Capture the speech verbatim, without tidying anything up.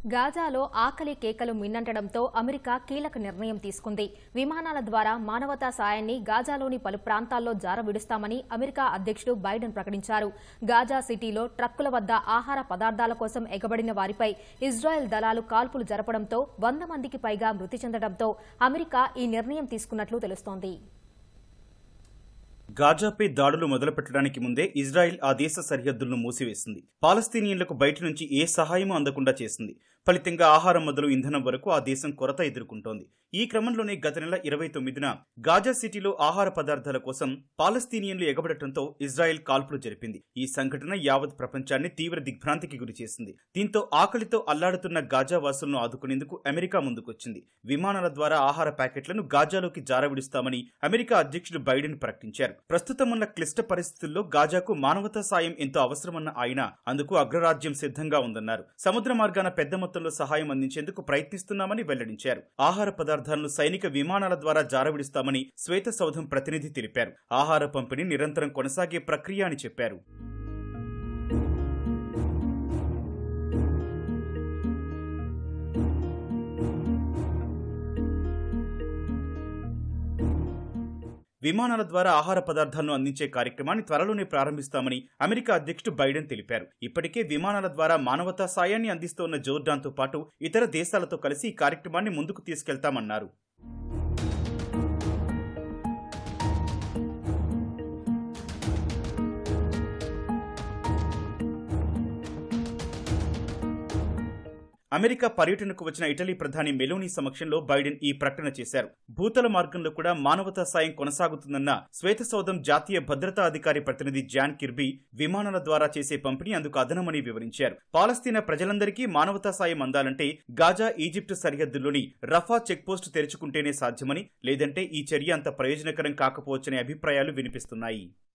గాజాలో ఆకలి కేకలు మిన్నంటడంతో అమెరికా కీలక నిర్ణయం తీసుకుంది. విమానాల ద్వారా మానవతా సాయాన్ని గాజాలోని పలు ప్రాంతాల్లో జారవిడుస్తామని అమెరికా అధ్యక్షుడు బైడెన్ ప్రకటించారు. గాజా సిటీలో ట్రక్కుల వద్ద ఆహార పదార్థాల కోసం ఎగబడిన వారిపై ఇజ్రాయెల్ దళాలు కాల్పులు జరపడంతో వంద మందికి పైగా మృతి చెందడంతో అమెరికా ఈ నిర్ణయం తీసుకున్నట్లు తెలుస్తోంది. గాజాపై దాడులు మొదలుపెట్టడానికి ముందే ఇజ్రాయెల్ ఆ దేశ సరిహద్దులను మూసివేసింది. పాలస్తీనియన్లకు బయట నుంచి ఏ సహాయమూ అందకుండా చేసింది. ఫలితంగా ఆహారం మొదలు ఇంధనం వరకు ఆ దేశం కొరత ఎదుర్కొంటోంది. ఈ క్రమంలోనే గత నెల ఇరవై తొమ్మిదిన గాజా సిటీలో ఆహార పదార్థాల కోసం పాలస్తీనియన్లు ఎగబడటంతో ఇజ్రాయెల్ కాల్పులు జరిపింది. ఈ సంఘటన యావత్ ప్రపంచాన్ని తీవ్ర దిగ్భ్రాంతికి గురిచేసింది. దీంతో ఆకలితో అల్లాడుతున్న గాజా వాసులను ఆదుకునేందుకు అమెరికా ముందుకొచ్చింది. విమానాల ద్వారా ఆహార ప్యాకెట్లను గాజాలోకి జారవిడుస్తామని అమెరికా అధ్యక్షుడు బైడెన్ ప్రకటించారు. ప్రస్తుతం ఉన్న క్లిష్ట పరిస్థితుల్లో గాజాకు మానవతా సాయం ఎంతో అవసరమన్న ఆయన అందుకు అగ్రరాజ్యం సిద్ధంగా ఉందన్నారు. సముద్ర మార్గాన పెద్ద మొత్తంలో సహాయం అందించేందుకు ప్రయత్నిస్తున్నామని వెల్లడించారు. ఆహార పదార్థాలను సైనిక విమానాల ద్వారా జారవిడుస్తామని శ్వేత సౌధం ప్రతినిధి తెలిపారు. ఆహార పంపిణీ నిరంతరం కొనసాగే ప్రక్రియ అని చెప్పారు. విమానాల ద్వారా ఆహార పదార్థాలను అందించే కార్యక్రమాన్ని త్వరలోనే ప్రారంభిస్తామని అమెరికా అధ్యక్షుడు బైడెన్ తెలిపారు. ఇప్పటికే విమానాల ద్వారా మానవతా సాయాన్ని అందిస్తోన్న జోర్డాన్తో పాటు ఇతర దేశాలతో కలిసి ఈ కార్యక్రమాన్ని ముందుకు తీసుకెళ్తామన్నారు. అమెరికా పర్యటనకు వచ్చిన ఇటలీ ప్రధాని మెలోనీ సమక్షంలో బైడెన్ ఈ ప్రకటన చేశారు. భూతల మార్గంలో కూడా మానవతా సాయం కొనసాగుతుందన్న శ్వేతసౌధం జాతీయ భద్రతా అధికారి ప్రతినిధి జాన్ కిర్బీ విమానాల ద్వారా చేసే పంపిణీ అందుకు అదనమని వివరించారు. పాలస్తీనా ప్రజలందరికీ మానవతా సాయం అందాలంటే గాజా ఈజిప్టు సరిహద్దుల్లోని రఫా చెక్పోస్టు తెరుచుకుంటేనే సాధ్యమని, లేదంటే ఈ చర్య అంత ప్రయోజనకరం కాకపోవచ్చనే అభిప్రాయాలు వినిపిస్తున్నాయి.